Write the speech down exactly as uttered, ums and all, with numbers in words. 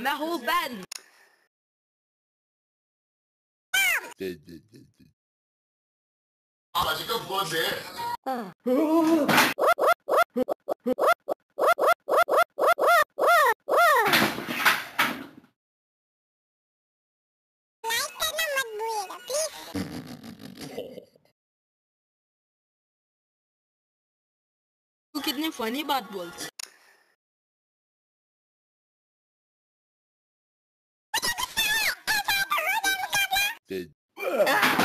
मैं हूँ बैन। तू कितनी फनी बात बोलती Did